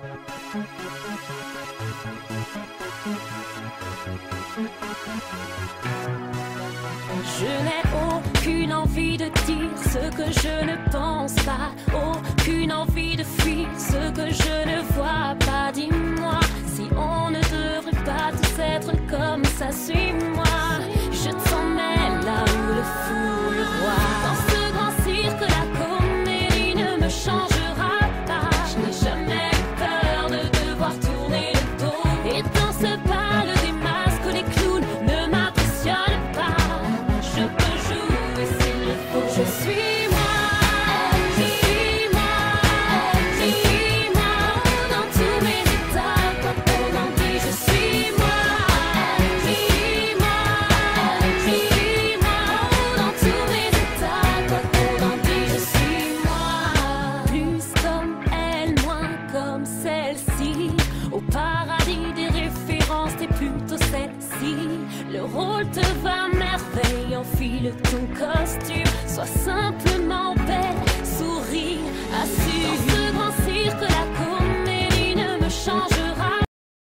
Je n'ai aucune envie de dire ce que je ne pense pas, aucune envie de fuir ce que je ne vois pas. Dis-moi si on ne devrait pas tous être comme ça, suis-moi. Je t'emmène là où le fou le roi. Dans ce grand cirque, la comédie ne me changera pas. Je n'ai jamais eu peur de devoir tourner le dos. Et dans ce bal des masques, les clowns ne m'impressionnent pas. Je peux jouer s'il le faut. Je suis moi. Je suis moi. Je suis moi. Dans tous mes états, quoi qu'on en dise. Je suis moi. Je suis moi. Je suis moi. Dans tous mes états, quoi qu'on en dise. Je suis moi. Plus comme elle, moins comme celle-ci. Au paradis des références, t'es plutôt celle-ci. Le rôle te va merveille, enfile ton costume. Sois simplement belle, souris, assure. Dans ce grand cirque, la comédie ne me changera.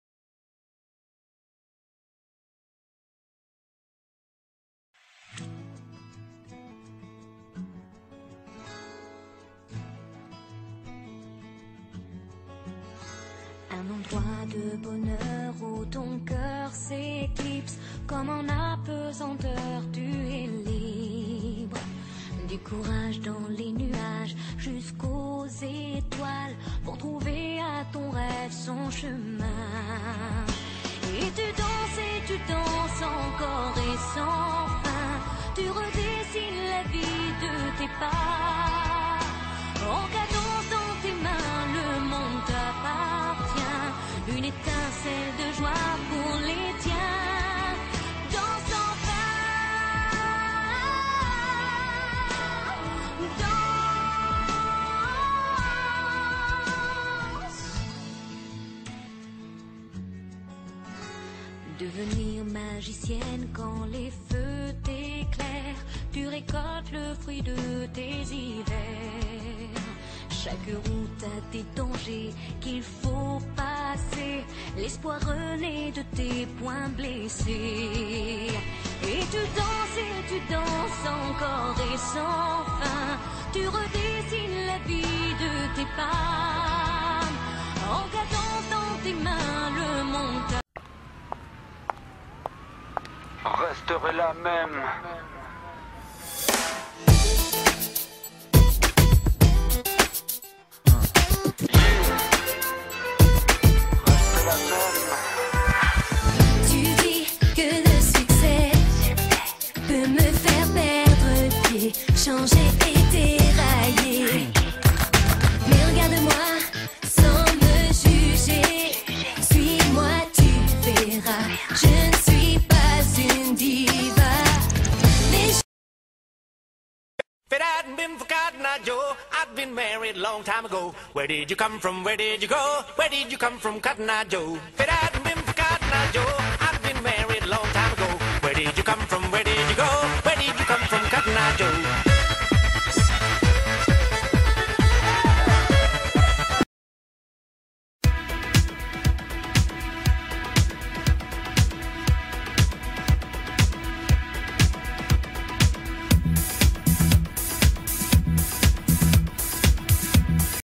Un endroit de bonheur où ton cœur s'éclipse. Comme en apesanteur, tu es libre. Du courage dans les nuages jusqu'aux étoiles pour trouver à ton rêve son chemin. Et tu danses encore et sans fin. Tu redessines la vie de tes pas. En cadence dans tes mains, le monde t'appartient. Une étincelle de joie pour les tiens. Danse enfin. Danse. Devenir magicienne quand les feux t'éclairent. Tu récoltes le fruit de tes hivers. Chaque route a des dangers qu'il faut passer. L'espoir renaît de tes poings blessés. Et tu danses encore et sans fin. Tu redessines la vie de tes pas. En cadence dans tes mains, le monde resterai la même. Tu dis que le succès peut me faire perdre pied, changer et dérailler. Mais regarde-moi sans me juger. Suis-moi, tu verras. Je ne suis pas une diva. Mais If it hadn't been for Cotton Eye Joe, I'd been married a long time ago. Where did you come from? Where did you go? Where did you come from, Cotton Eye Joe? If it hadn't been for Cotton Eye Joe, I'd been married a long time ago. Where did you come from? Where